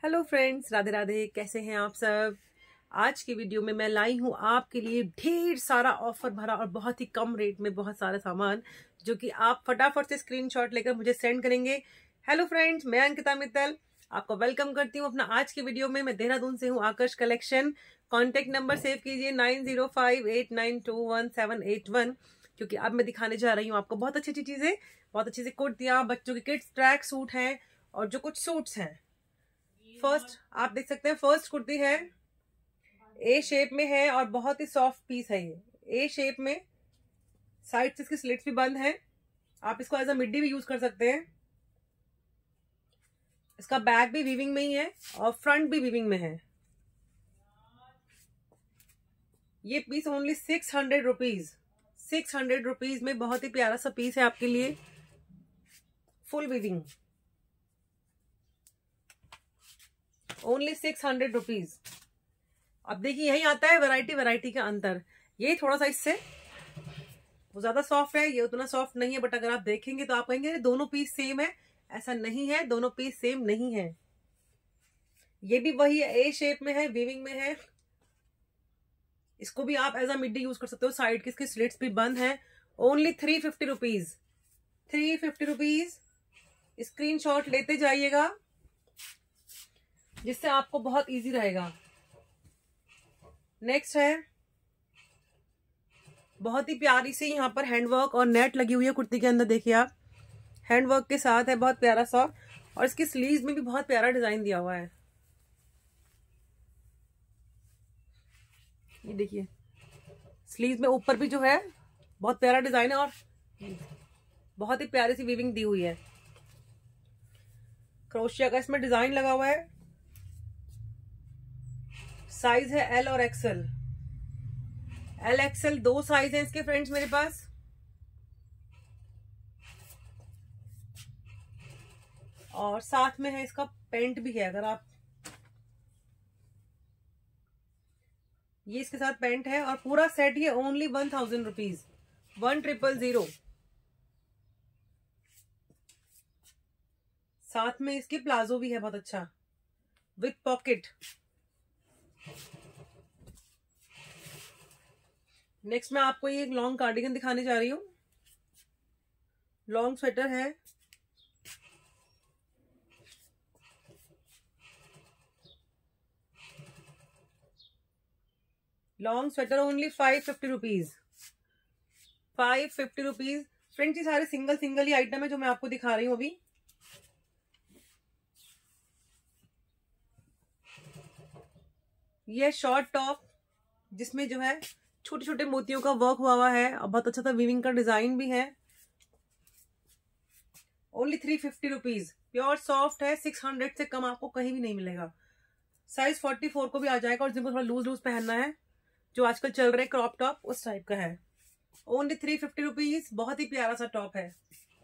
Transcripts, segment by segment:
Hello friends, Radhe Radhe. कैसे हैं आप सब। आज की वीडियो में मैं लाई हूँ आपके लिए ढेर सारा ऑफर भरा और बहुत ही कम रेट में बहुत सारा सामान जो कि आप फटाफट से स्क्रीनशॉट लेकर मुझे सेंड करेंगे। हेलो फ्रेंड्स, मैं अंकिता मित्तल आपको वेलकम करती हूँ अपना आज की वीडियो में। मैं देहरादून से हूँ, Aakarsh collection. Contact number save कीजिए 9058921781, क्योंकि अब मैं दिखाने जा रही हूँ आपको बहुत अच्छी अच्छी चीजें, बहुत अच्छी सी कुर्तियाँ, बच्चों के किड्स ट्रैक सूट हैं और जो कुछ सूट्स हैं। फर्स्ट आप देख सकते हैं, फर्स्ट कुर्ती है, ए शेप में है और बहुत ही सॉफ्ट पीस है। ये ए शेप में, साइड से इसकी स्लिट्स भी बंद है। आप इसको एज अ मिड्डी भी यूज कर सकते हैं। इसका बैक भी वीविंग में ही है और फ्रंट भी वीविंग में है। ये पीस ओनली 600 रुपीज, 600 रुपीज में बहुत ही प्यारा सा पीस है आपके लिए, फुल वीविंग, ओनली 600 रुपीज। अब देखिए, यही आता है वैरायटी का अंतर। ये थोड़ा सा इससे वो ज्यादा सॉफ्ट है, ये उतना सॉफ्ट नहीं है, बट अगर आप देखेंगे तो आप कहेंगे दोनों पीस सेम है। ऐसा नहीं है, दोनों पीस सेम नहीं है। ये भी वही है, ए शेप में है, वीविंग में है। इसको भी आप एज अ मिड्डी यूज कर सकते हो। साइड की इसकी स्लिट्स भी बंद है। Only 350 rupees, 350 rupees. स्क्रीनशॉट लेते जाइएगा जिससे आपको बहुत इजी रहेगा। नेक्स्ट है, बहुत ही प्यारी सी यहाँ पर हैंडवर्क और नेट लगी हुई है कुर्ती के अंदर। देखिए आप, हैंडवर्क के साथ है, बहुत प्यारा सा। और इसकी स्लीव्स में भी बहुत प्यारा डिजाइन दिया हुआ है। ये देखिए, स्लीव्स में ऊपर भी जो है बहुत प्यारा डिजाइन है और बहुत ही प्यारी सी वीविंग दी हुई है। क्रोशिया का इसमें डिजाइन लगा हुआ है। साइज है एल और एक्सएल। एल एक्सएल दो साइज है इसके फ्रेंड्स मेरे पास। और साथ में है इसका पेंट भी है। अगर आप, ये इसके साथ पेंट है और पूरा सेट ये ओनली 1000 रुपीज, 1000। साथ में इसके प्लाजो भी है बहुत अच्छा, विथ पॉकेट। नेक्स्ट मैं आपको ये एक लॉन्ग कार्डिगन दिखाने जा रही हूँ। लॉन्ग स्वेटर है, long sweater only 550 rupees, 550 rupees. Friends, ये सारे सिंगल सिंगल ही आइटम है जो मैं आपको दिखा रही हूँ अभी। ये शॉर्ट टॉप जिसमें जो है छोटे छोटे मोतियों का वर्क हुआ है और बहुत अच्छा सा वीविंग का डिजाइन भी है। Only 350 rupees. प्योर सॉफ्ट है, 600 से कम आपको कहीं भी नहीं मिलेगा। साइज 44 को भी आ जाएगा और जिनको थोड़ा लूज लूज पहनना है, जो आजकल चल रहे क्रॉप टॉप, उस टाइप का है। Only 350 rupees. बहुत ही प्यारा सा टॉप है।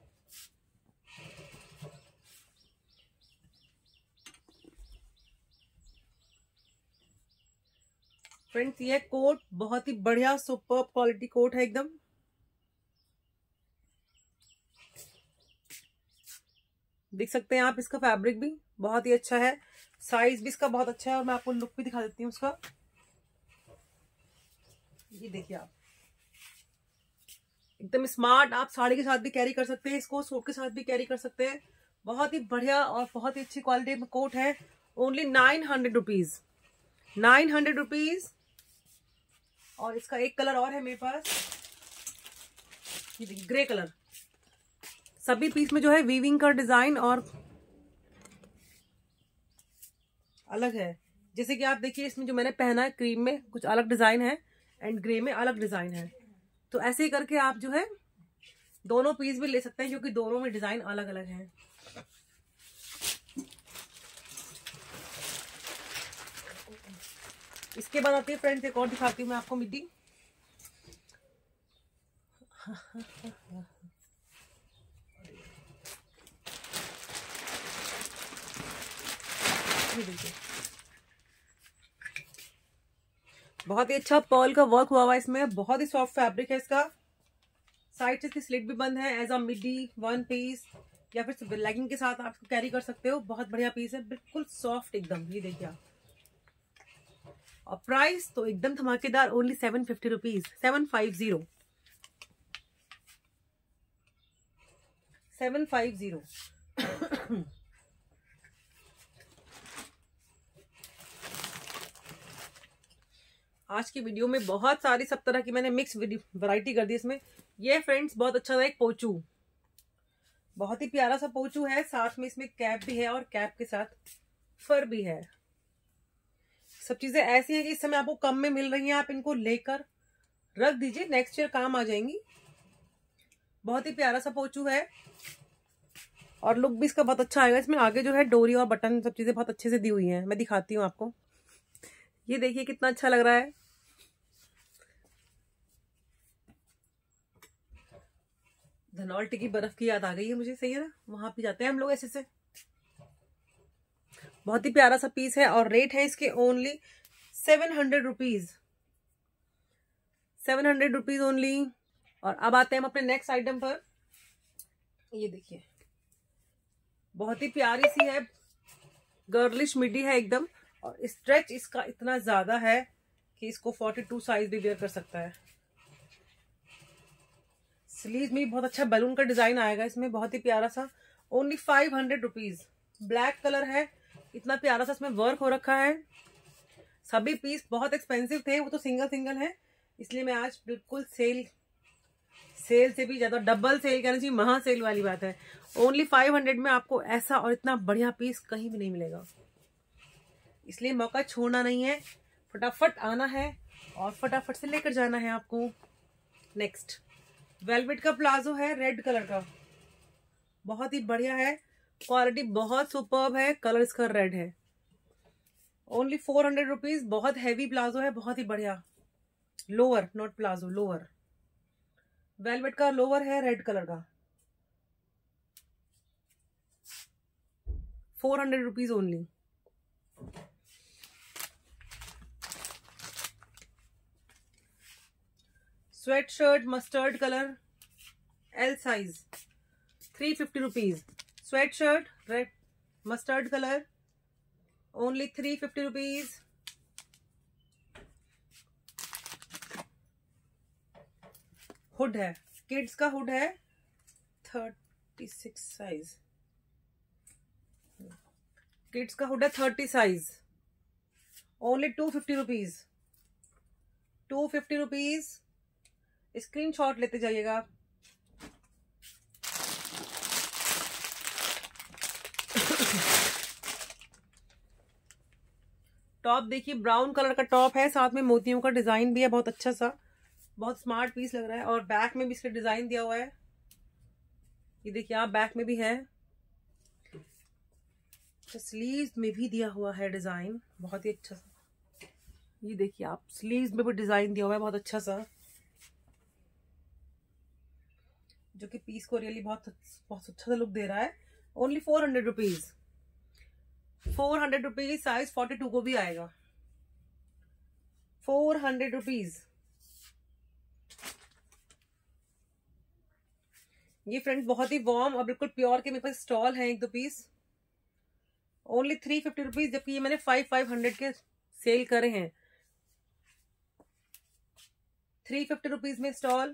फ्रेंड्स, ये कोट बहुत ही बढ़िया सुपर क्वालिटी कोट है एकदम। देख सकते हैं आप, इसका फैब्रिक भी बहुत ही अच्छा है, साइज भी इसका बहुत अच्छा है। और मैं आपको लुक भी दिखा देती हूँ उसका। ये देखिए आप, एकदम स्मार्ट। आप साड़ी के साथ भी कैरी कर सकते हैं, इसको सूट के साथ भी कैरी कर सकते हैं। बहुत ही बढ़िया और बहुत ही अच्छी क्वालिटी में कोट है। Only 900 rupees, 900 rupees. और इसका एक कलर और है मेरे पास, ये देखिए ग्रे कलर। सभी पीस में जो है वीविंग का डिजाइन और अलग है। जैसे कि आप देखिए, इसमें जो मैंने पहना है क्रीम में कुछ अलग डिजाइन है एंड ग्रे में अलग डिजाइन है। तो ऐसे ही करके आप जो है दोनों पीस भी ले सकते हैं, क्योंकि दोनों में डिजाइन अलग अलग है। इसके बाद आती है फ्रेंड्स, एक और दिखाती हूँ मैं आपको मिड्डी। बहुत ही अच्छा पर्ल का वर्क हुआ है इसमें, बहुत ही सॉफ्ट फैब्रिक है इसका। साइड से इसकी स्लिट भी बंद है, as a midi one piece. या फिर लेगिंग के साथ आप कैरी कर सकते हो। बहुत बढ़िया पीस है, बिल्कुल सॉफ्ट एकदम। ये देखिए आप। और प्राइस तो एकदम धमाकेदार, ओनली 750 रुपीज, 750 750। आज की वीडियो में बहुत सारी सब तरह की मैंने मिक्स वैरायटी कर दी इसमें। ये फ्रेंड्स बहुत अच्छा था, एक पोचू, बहुत ही प्यारा सा पोचू है, साथ में इसमें कैप भी है और कैप के साथ फर भी है। सब चीजें ऐसी हैं कि इस समय आपको कम में मिल रही हैं, आप इनको लेकर रख दीजिए, नेक्स्ट ईयर काम आ जाएंगी। बहुत ही प्यारा सा पोचू है और लुक भी इसका बहुत अच्छा आएगा। इसमें आगे जो है डोरी और बटन सब चीजें बहुत अच्छे से दी हुई हैं। मैं दिखाती हूँ आपको, ये देखिए कितना अच्छा लग रहा है। धनौल्टी की बर्फ की याद आ गई है मुझे, सही है ना, वहां पे जाते हैं हम लोग ऐसे से। बहुत ही प्यारा सा पीस है और रेट है इसके ओनली 700 रुपीज, 700 रुपीज ओनली। और अब आते हैं हम अपने नेक्स्ट आइटम पर। ये देखिए बहुत ही प्यारी सी है, गर्लिश मिडी है एकदम, और स्ट्रेच इसका इतना ज्यादा है कि इसको 42 साइज भी वेयर कर सकता है। स्लीव में बहुत अच्छा बैलून का डिजाइन आएगा इसमें, बहुत ही प्यारा सा, ओनली 500 रुपीज। ब्लैक कलर है, इतना प्यारा सा इसमें वर्क हो रखा है। सभी पीस बहुत एक्सपेंसिव थे, वो तो सिंगल सिंगल है, इसलिए मैं आज बिल्कुल सेल से भी ज्यादा, डबल सेल कहना चाहिए, महा सेल वाली बात है। ओनली 500 में आपको ऐसा और इतना बढ़िया पीस कहीं भी नहीं मिलेगा, इसलिए मौका छोड़ना नहीं है, फटाफट आना है और फटाफट से लेकर जाना है आपको। नेक्स्ट वेलवेट का प्लाजो है, रेड कलर का, बहुत ही बढ़िया है, क्वालिटी बहुत सुपर्ब है, कलर इसका रेड है। Only 400 rupees. बहुत हैवी प्लाजो है, बहुत ही बढ़िया, lower not palazzo, lower, velvet का लोअर है रेड कलर का, 400 rupees only. Sweatshirt mustard colour, L size, 350 rupees. Sweatshirt red mustard colour, only 350 rupees. Hood है, किड्स का हुड है, 36 साइज, किड्स का हुड है 30 size, only 250 rupees, 250 rupees. Screenshot लेते जाइएगा आप। टॉप देखिए, ब्राउन कलर का टॉप है, साथ में मोतियों का डिजाइन भी है, बहुत अच्छा सा, बहुत स्मार्ट पीस लग रहा है। और बैक में भी इसका डिजाइन दिया हुआ है, ये देखिए आप, बैक में भी है, स्लीव्स में भी दिया हुआ है डिजाइन, बहुत ही अच्छा सा। ये देखिए आप, स्लीव्स में भी डिजाइन दिया हुआ है बहुत अच्छा सा, जो कि पीस को रियली बहुत अच्छा सा लुक दे रहा है। Only 400 rupees, 400 rupees. साइज 42 को भी आएगा, 400 रुपीज। ये फ्रेंड्स बहुत ही वार्म और बिल्कुल प्योर के मेरे पास स्टॉल है, एक दो पीस, ओनली 350 रुपीज, जबकि ये मैंने 500 के सेल करे हैं। 350 रुपीज में स्टॉल।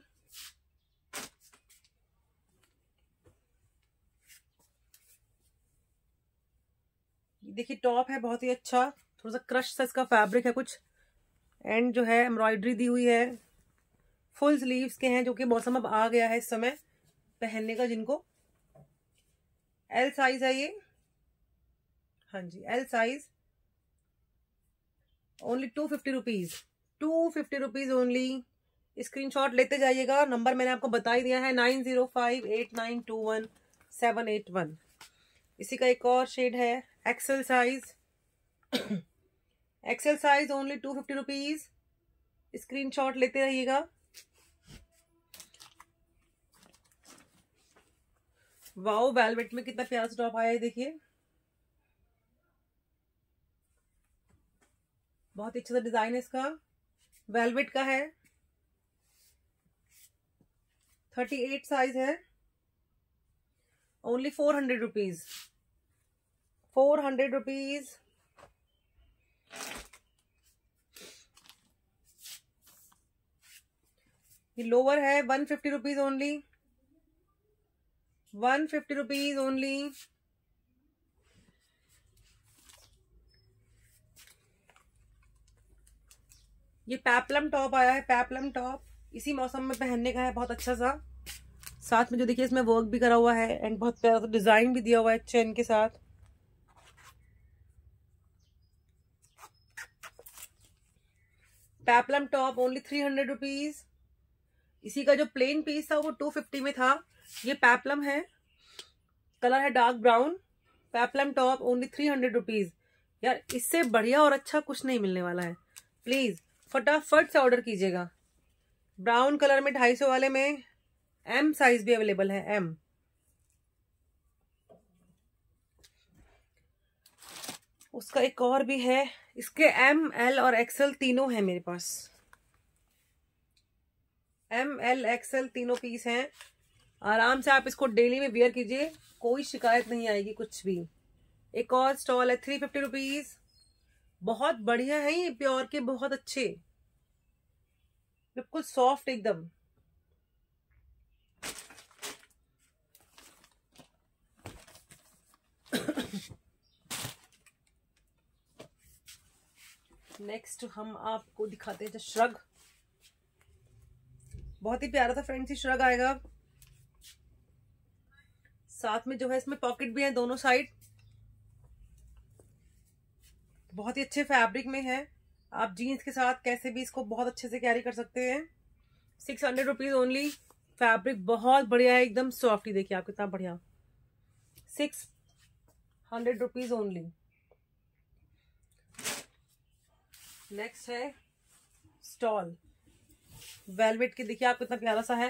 देखिए टॉप है बहुत ही अच्छा, थोड़ा सा क्रश सा इसका फैब्रिक है कुछ, एंड जो है एम्ब्रॉयडरी दी हुई है, फुल स्लीव्स के हैं, जो कि मौसम अब आ गया है इस समय पहनने का जिनको। एल साइज है ये, हाँ जी L size, only 250 rupees, 250 rupees only. Screenshot लेते जाइएगा, नंबर मैंने आपको बता ही दिया है, 9058921781। इसी का एक और शेड है, XL size, XL size, only 250 rupees. Screenshot लेते रहिएगा। वाओ, वेलवेट में कितना प्यारा सा टॉप आया है, देखिए बहुत ही अच्छा सा डिजाइन है इसका, वेलवेट का है, 38 साइज है, ओनली 400 रुपीज, 400 रुपीज। ये लोअर है 150 रुपीज ओनली, 150 रुपीज ओनली। ये पेप्लम टॉप आया है, पेप्लम टॉप इसी मौसम में पहनने का है, बहुत अच्छा सा। साथ में जो देखिए इसमें वर्क भी करा हुआ है एंड बहुत प्यारा सा डिजाइन भी दिया हुआ है चेन के साथ। Peplum top only 300 rupees. इसी का जो प्लेन पीस था वो 250 में था। ये पेप्लम है, कलर है dark brown. Peplum top only 300 rupees. यार इससे बढ़िया और अच्छा कुछ नहीं मिलने वाला है। प्लीज फटाफट से ऑर्डर कीजिएगा। ब्राउन कलर में 250 वाले में एम साइज भी अवेलेबल है, एम। उसका एक और भी है, इसके एम एल और एक्सएल तीनों है मेरे पास। एम एल एक्सएल तीनों पीस हैं। आराम से आप इसको डेली में वेयर कीजिए, कोई शिकायत नहीं आएगी कुछ भी। एक और स्टॉल है 350 रुपीज। बहुत बढ़िया है ये, प्योर के बहुत अच्छे, बिल्कुल सॉफ्ट एकदम। नेक्स्ट हम आपको दिखाते हैं श्रग। बहुत ही प्यारा सा फ्रेंड्स श्रग आएगा। साथ में जो है इसमें पॉकेट भी है दोनों साइड। बहुत ही अच्छे फैब्रिक में है। आप जीन्स के साथ कैसे भी इसको बहुत अच्छे से कैरी कर सकते हैं। 600 रुपीज ओनली। फैब्रिक बहुत बढ़िया है, एकदम सॉफ्ट। ही देखिए आप कितना बढ़िया। 600 रुपीज ओनली। नेक्स्ट है स्टॉल वेलवेट के। देखिए आप कितना प्यारा सा है।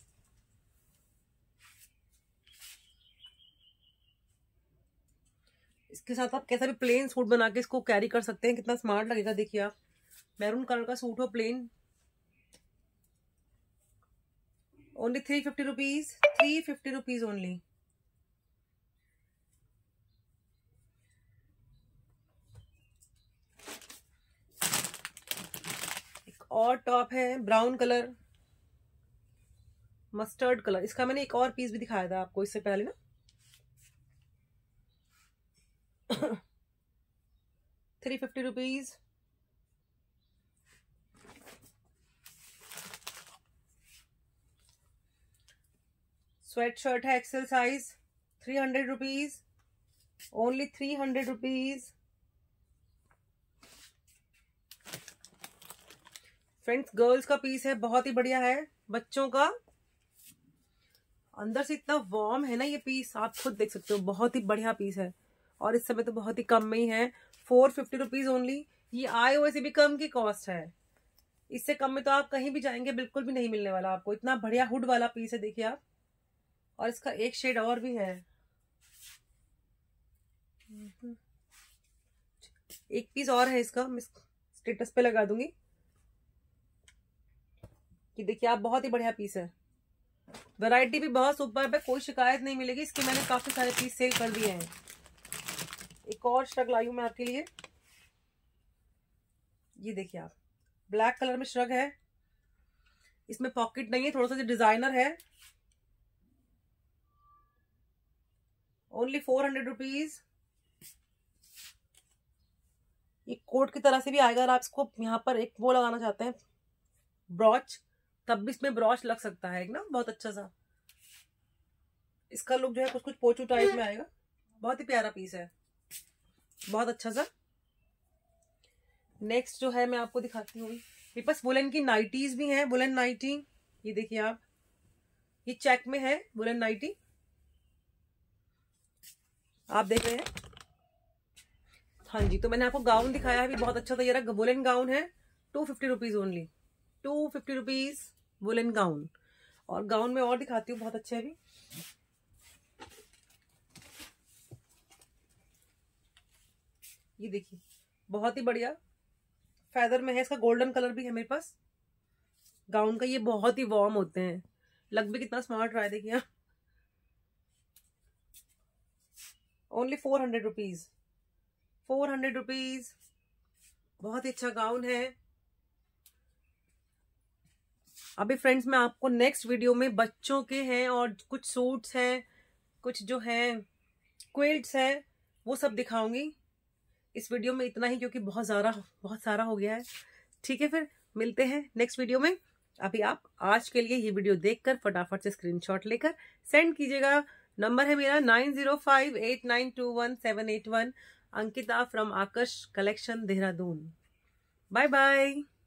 इसके साथ आप कैसा भी प्लेन सूट बना के इसको कैरी कर सकते हैं, कितना स्मार्ट लगेगा। देखिए आप, मैरून कलर का सूट हो plain. Only 350 rupees, 350 rupees only. एक और टॉप है ब्राउन कलर, मस्टर्ड कलर। इसका मैंने एक और पीस भी दिखाया था आपको इससे पहले ना। 350 रुपीज। स्वेट शर्ट है XL size, 300 rupees only, 300 rupees. Friends girls का पीस है, बहुत ही बढ़िया है, बच्चों का। अंदर से इतना वार्म है ना ये पीस, आप खुद देख सकते हो। बहुत ही बढ़िया पीस है और इस समय तो बहुत ही कम में ही है। 450 रुपीज ओनली। ये आईओ से भी कम की कॉस्ट है। इससे कम में तो आप कहीं भी जाएंगे बिल्कुल भी नहीं मिलने वाला आपको। इतना बढ़िया हुड वाला पीस है, देखिए आप। और इसका एक शेड और भी है। एक पीस और है इसका, मैं स्टेटस पे लगा दूंगी कि देखिए आप, बहुत ही बढ़िया पीस है। वैरायटी भी बहुत सुपर है, कोई शिकायत नहीं मिलेगी इसकी। मैंने काफी सारे पीस सेल कर दिए हैं। एक और श्रग लाई हूं मैं आपके लिए। ये देखिए आप, ब्लैक कलर में श्रग है। इसमें पॉकेट नहीं है, थोड़ा सा डिजाइनर है। Only 400 rupees. ये कोट की तरह से भी आएगा। अगर आप इसको यहाँ पर एक वो लगाना चाहते हैं ब्रॉच, तब भी इसमें ब्रॉच लग सकता है एक ना, बहुत अच्छा सा। इसका लुक जो है कुछ कुछ पोचू टाइप में आएगा। बहुत ही प्यारा पीस है, बहुत अच्छा सा। नेक्स्ट जो है मैं आपको दिखाती हूँ, मेरे पास वुलन की नाइटीज भी हैं। वुलन नाइटी, ये देखिए आप, ये चेक में है वुलन नाइटी, आप देख रहे हैं। हाँ जी, तो मैंने आपको गाउन दिखाया है भी, बहुत अच्छा था। ये रहा वुलन गाउन है, 250 rupees only, 250 rupees woollen gown. और गाउन में और दिखाती हूँ, बहुत अच्छे है भी। ये देखिए, बहुत ही बढ़िया फेदर में है। इसका गोल्डन कलर भी है मेरे पास गाउन का। ये बहुत ही वार्म होते हैं, लग भी कितना स्मार्ट रहा है, देखिए। Only 400 rupees, 400 rupees. बहुत ही अच्छा गाउन है। अभी फ्रेंड्स मैं आपको नेक्स्ट वीडियो में बच्चों के हैं और कुछ सूट्स हैं, कुछ जो है क्विल्ट्स हैं, वो सब दिखाऊंगी। इस वीडियो में इतना ही, क्योंकि बहुत सारा हो गया है। ठीक है, फिर मिलते हैं नेक्स्ट वीडियो में। अभी आप आज के लिए ये वीडियो देखकर फटाफट से स्क्रीनशॉट लेकर सेंड कीजिएगा। नंबर है मेरा 9058921781। Ankita from Aakarsh collection, Dehradun. Bye bye.